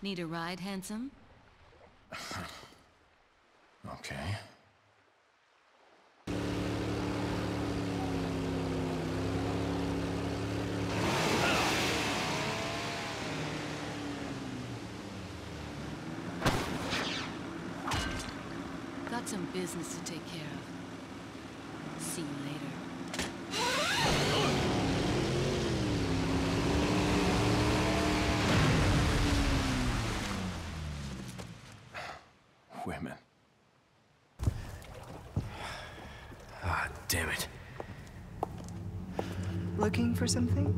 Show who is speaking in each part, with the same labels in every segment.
Speaker 1: Need a ride, handsome?
Speaker 2: Okay.
Speaker 1: Got some business to take care of. See you later.
Speaker 2: Women.
Speaker 3: Ah, damn it.
Speaker 4: Looking for something?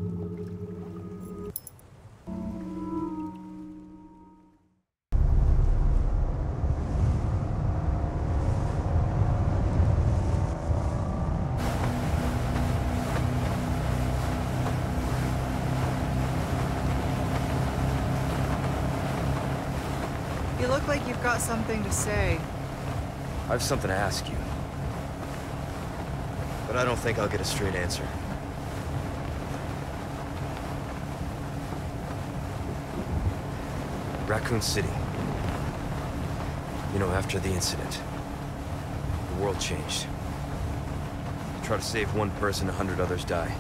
Speaker 4: You look like you've got something to say.
Speaker 3: I have something to ask you. But I don't think I'll get a straight answer. Raccoon City. You know, after the incident, the world changed. Try to save one person, 100 others die.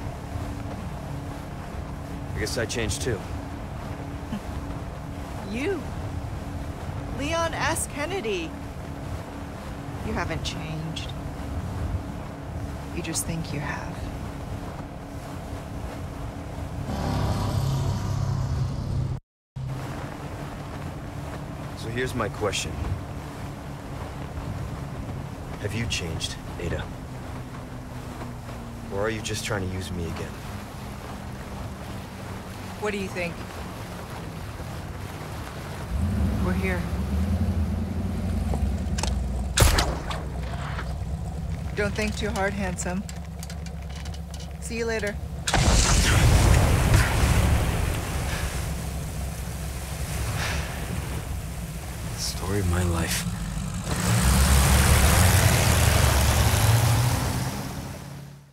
Speaker 3: I guess I changed too.
Speaker 4: You? Leon S. Kennedy. You haven't changed. You just think you have.
Speaker 3: So here's my question. Have you changed, Ada? Or are you just trying to use me again?
Speaker 4: What do you think? We're here. Don't think too hard, handsome. See you later.
Speaker 3: Story of my life.